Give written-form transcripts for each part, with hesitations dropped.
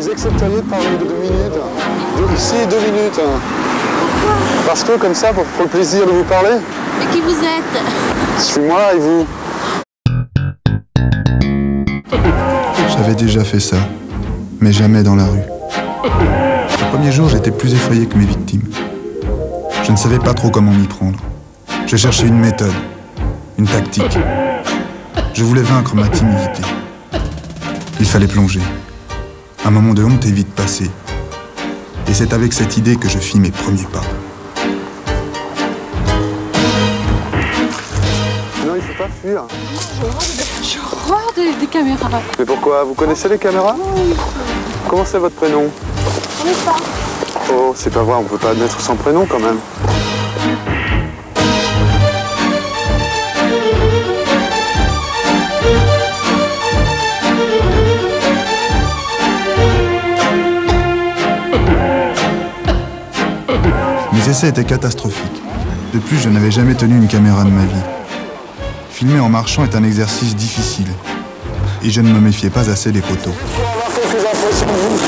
Vous accepteriez de parler de 2 minutes? Ici, 2 minutes. Pourquoi? Parce que comme ça, pour le plaisir de vous parler. Et qui vous êtes? Je suis moi et vous. J'avais déjà fait ça, mais jamais dans la rue. Le premier jour, j'étais plus effrayé que mes victimes. Je ne savais pas trop comment m'y prendre. Je cherchais une méthode, une tactique. Je voulais vaincre ma timidité. Il fallait plonger. Un moment de honte est vite passé. Et c'est avec cette idée que je fis mes premiers pas. Non, il ne faut pas fuir. J'ai horreur des caméras. Mais pourquoi? Vous connaissez les caméras? Oui. Comment c'est votre prénom? On n'est pas. Oh, c'est pas vrai, on peut pas admettre son prénom quand même. Mes essais étaient catastrophiques. De plus, je n'avais jamais tenu une caméra de ma vie. Filmer en marchant est un exercice difficile. Et je ne me méfiais pas assez des photos. Je peux avoir quelques impressions de vous.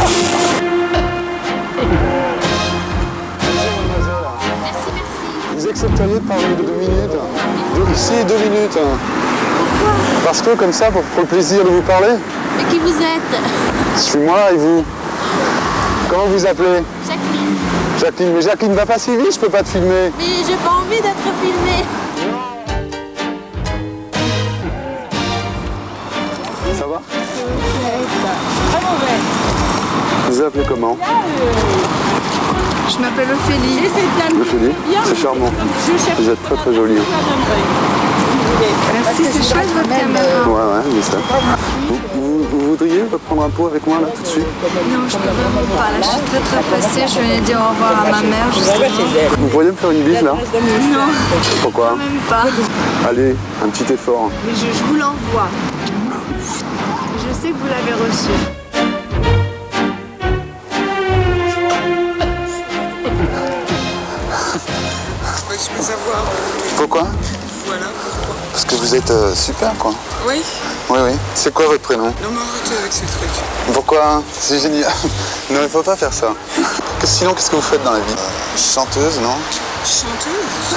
Merci. Vous accepteriez de parler de 2 minutes? Ici, 2 minutes. Pourquoi? Parce que comme ça, pour le plaisir de vous parler. Et qui vous êtes? Je suis moi et vous. Comment vous appelez? Jacqueline. Jacqueline. Mais Jacqueline, va pas si vite, je peux pas te filmer. Mais j'ai pas envie d'être filmée. Ça va? Très mauvais. Vous vous appelez comment? Je m'appelle Ophélie. Ophélie. C'est charmant. Vous êtes très très jolie. Merci, c'est chouette votre caméra. Ouais, je sais. Vous voudriez prendre un pot avec moi là tout de suite? Non, je peux vraiment pas. Là, je suis très pressée. Je venais dire au revoir à ma mère, justement. Vous pourriez me faire une bise là? Non, Pourquoi? même pas. Allez, un petit effort. Mais je vous l'envoie. Je sais que vous l'avez reçu. Je peux savoir. Pourquoi? Voilà, pourquoi? Parce que vous êtes super quoi. Oui? Oui. C'est quoi votre prénom? Non, mais arrêtez avec ces trucs. Pourquoi? C'est génial. Non, il faut pas faire ça. Sinon, qu'est-ce que vous faites dans la vie? Chanteuse, non? Chanteuse?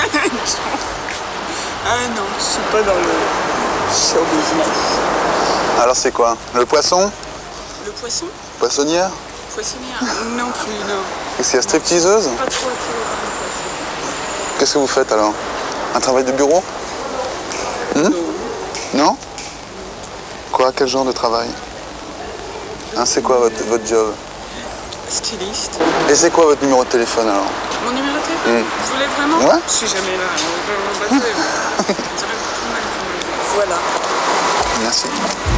Ah non, je suis pas dans le show business. Alors c'est quoi? Le poisson? Le poisson? Poissonnière? Poissonnière? Non plus, non. C'est la stripteaseuse? Pas trop. Qu'est-ce que vous faites alors? Un travail de bureau? Non? Quoi? Quel genre de travail? C'est quoi votre job? Styliste. Et c'est quoi votre numéro de téléphone alors? Mon numéro de téléphone? Vous voulez vraiment? Ouais. Je suis jamais là. On va passer. Voilà. Merci.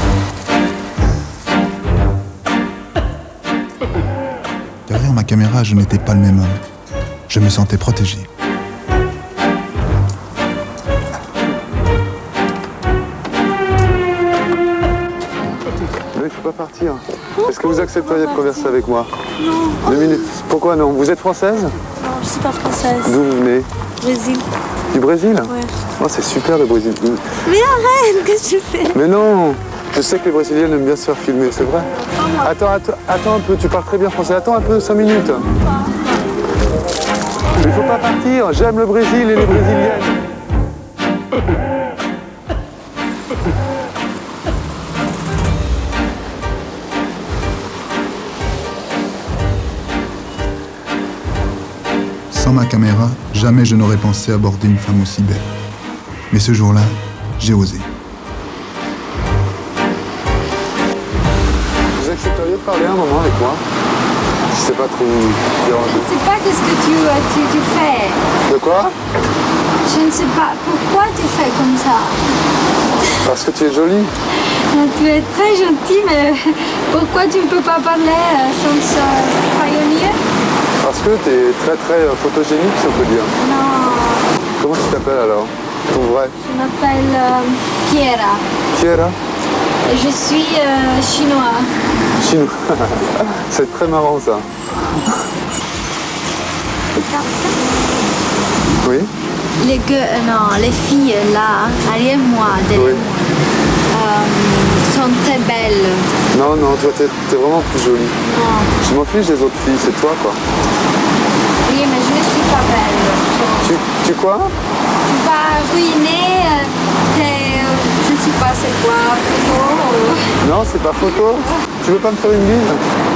Derrière ma caméra, je n'étais pas le même homme. Je me sentais protégé. Mais il faut pas partir. Est-ce que vous accepteriez de converser avec moi? Non. 2 minutes. Pourquoi non? Vous êtes française? Non, je suis pas française. D'où vous venez? Brésil. Du Brésil? Ouais. Oh, c'est super le Brésil. Mais arrête, qu'est-ce que tu fais? Mais non! Je sais que les Brésiliennes aiment bien se faire filmer, c'est vrai? Attends un peu, tu parles très bien français. Attends un peu, 5 minutes. Il faut pas partir, j'aime le Brésil et les Brésiliennes. Sans ma caméra, jamais je n'aurais pensé aborder une femme aussi belle. Mais ce jour-là, j'ai osé. Vous accepteriez de parler un moment avec moi? Si c'est pas trop dérangeant. Je ne sais pas qu'est-ce que tu fais. De quoi? Je ne sais pas pourquoi tu fais comme ça. Parce que tu es jolie. Tu es très gentil, mais pourquoi tu ne peux pas parler sans pionnier? Parce que tu es très très photogénique, si on peut dire. Non, Comment tu t'appelles alors? Ton vrai? je m'appelle Kiera. Kiera? Je suis chinois. Chinois. C'est très marrant ça. Oui? Les filles là, derrière moi, sont très belles. Non, non, toi t'es vraiment plus jolie. Non. Je m'en fiche des autres filles, c'est toi quoi. Oui, mais je ne suis pas belle. Tu quoi? Tu vas ruiner je ne sais pas c'est quoi, photo. Non, c'est pas photo. Tu veux pas me faire une bise?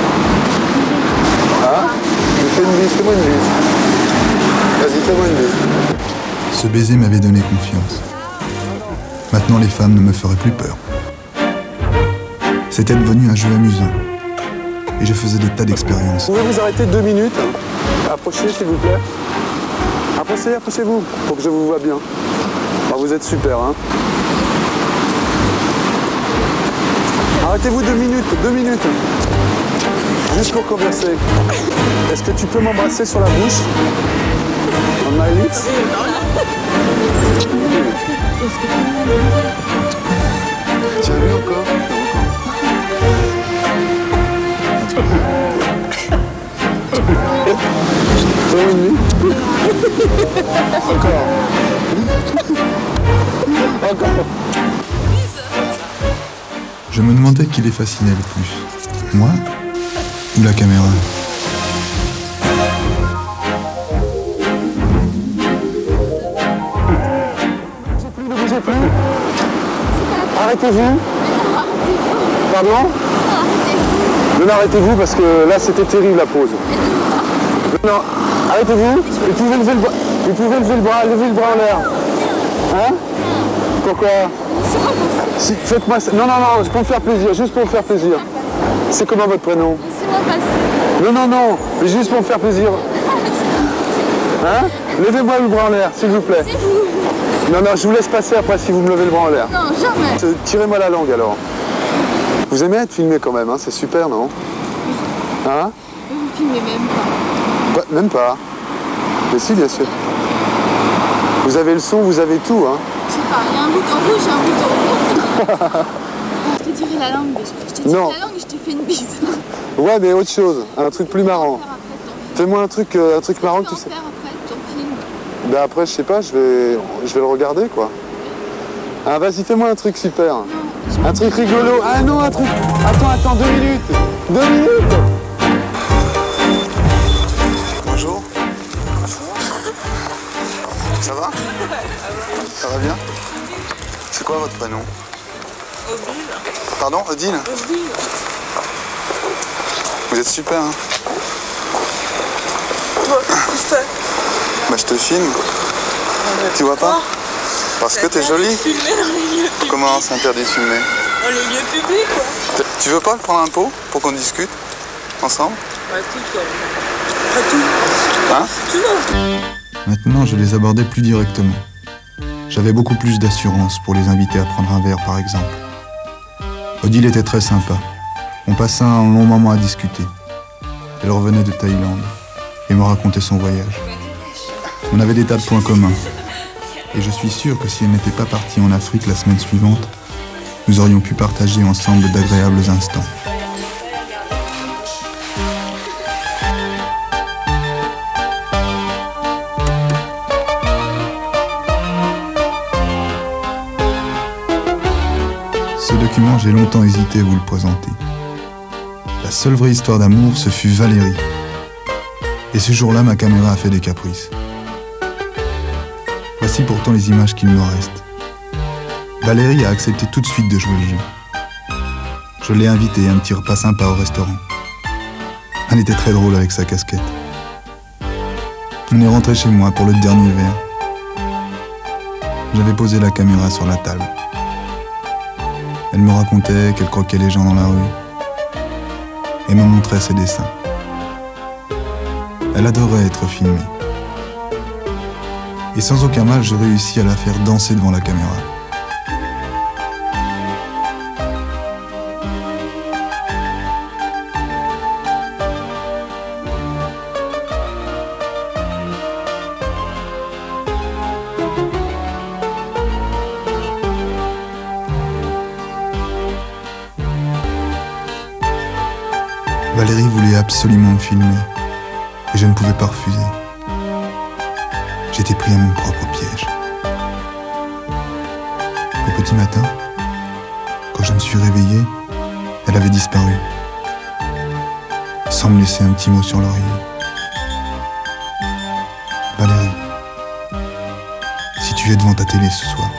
Hein? Tu me fais une bise, fais-moi une bise. Vas-y, fais-moi une bise. Ce baiser m'avait donné confiance. Maintenant, les femmes ne me feraient plus peur. C'était devenu un jeu amusant. Et je faisais des tas d'expériences. Pouvez vous arrêter 2 minutes? Approchez, s'il vous plaît. Approchez-vous, pour que je vous vois bien. Oh, vous êtes super, hein? Arrêtez-vous 2 minutes, 2 minutes. Juste pour converser. Est-ce que tu peux m'embrasser sur la bouche? On my lips? Tu as vu encore? Fais-moi une nuit. Encore. Encore. Je me demandais qui les fascinait le plus. Moi ou la caméra? Ne bougez plus. Arrêtez-vous. Pardon? Non, arrêtez-vous parce que là c'était terrible la pause. Non, arrêtez-vous. Vous pouvez lever le bras. Vous pouvez lever le bras en l'air. Hein? Pourquoi? Si, faites-moi ça. Non, pour me faire plaisir, juste pour me faire plaisir. C'est comment votre prénom? Laissez-moi passer. Non, mais juste pour me faire plaisir. Hein? Levez-moi le bras en l'air, s'il vous plaît. C'est vous. Non, je vous laisse passer après si vous me levez le bras en l'air. Non, jamais. Tirez-moi la langue alors. Vous aimez être filmé quand même, hein? C'est super, non? Hein? Vous filmez même pas. Même pas. Mais si, bien sûr. Vous avez le son, vous avez tout, hein? Je sais pas, il y a un bouton rouge et un bouton rouge. Je te dirai la langue déjà. Je te dirai Non. la langue et je te fais une bise. Ouais, mais autre chose, un truc plus marrant. Fais-moi un truc marrant que tu sais. Faire après ton film. Ben après, je sais pas, je vais le regarder, quoi. Ah, vas-y, fais-moi un truc super. Un truc rigolo. Ah non, un truc... Attends, 2 minutes. 2 minutes. Bonjour. Ça va? Ça va bien? C'est quoi votre prénom? Odile. Pardon, Odile? Odile. Vous êtes super, hein? Toi, qu'est-ce que tu fais? Bah, je te filme. Tu vois pas? Parce que t'es jolie. Filmer dans les lieux publics. Comment c'est interdit de filmer? Dans les lieux publics, quoi. Tu veux pas prendre un pot pour qu'on discute ensemble? Pas tout, quoi. Pas tout. Hein? Tu vois? Maintenant, je les abordais plus directement. J'avais beaucoup plus d'assurance pour les inviter à prendre un verre, par exemple. Odile était très sympa. On passa un long moment à discuter. Elle revenait de Thaïlande et me racontait son voyage. On avait des tas de points communs. Et je suis sûr que si elle n'était pas partie en Afrique la semaine suivante, nous aurions pu partager ensemble d'agréables instants. Ce document, j'ai longtemps hésité à vous le présenter. La seule vraie histoire d'amour, ce fut Valérie. Et ce jour-là, ma caméra a fait des caprices. Voici pourtant les images qu'il me reste. Valérie a accepté tout de suite de jouer le jeu. Je l'ai invitée à un petit repas sympa au restaurant. Elle était très drôle avec sa casquette. On est rentré chez moi pour le dernier verre. J'avais posé la caméra sur la table. Elle me racontait qu'elle croquait les gens dans la rue et me montrait ses dessins. Elle adorait être filmée. Et sans aucun mal, je réussis à la faire danser devant la caméra. Valérie voulait absolument me filmer, et je ne pouvais pas refuser. J'étais pris à mon propre piège. Au petit matin, quand je me suis réveillé, Elle avait disparu, sans me laisser un petit mot sur l'oreiller. Valérie, si tu es devant ta télé ce soir,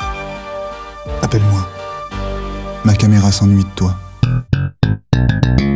appelle-moi. Ma caméra s'ennuie de toi.